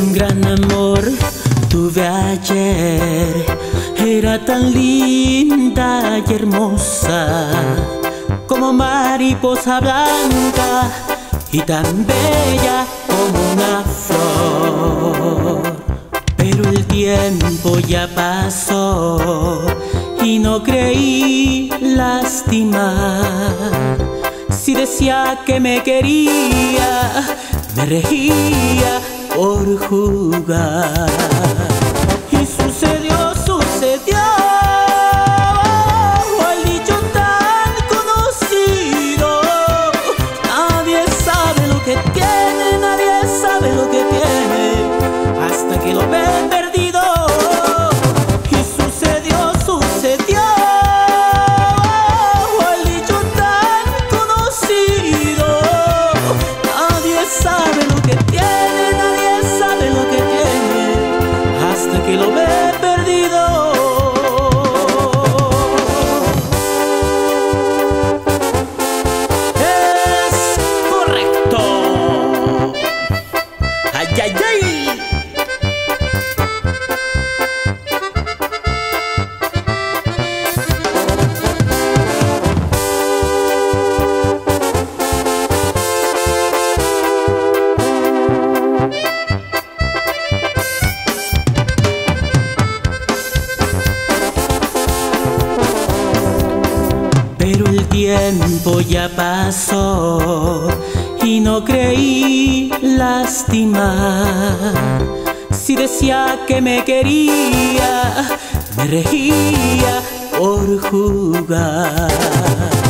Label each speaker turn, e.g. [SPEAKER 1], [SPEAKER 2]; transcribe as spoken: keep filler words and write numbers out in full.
[SPEAKER 1] Un gran amor tuve ayer, era tan linda y hermosa como mariposa blanca y tan bella como una flor. Pero el tiempo ya pasó y no creí lastimar. Si decía que me quería, me regía por jugar. Y sucedió, sucedió el dicho tan conocido: nadie sabe lo que tiene, nadie sabe lo que tiene hasta que lo ve perdido. Y sucedió, sucedió el dicho tan conocido: nadie sabe lo que tiene, nadie sabe lo que tiene hasta que lo ve perdido. Es correcto. Ay, ay, ay. Pero el tiempo ya pasó y no creí lastimar. Si decía que me quería, me regía por jugar.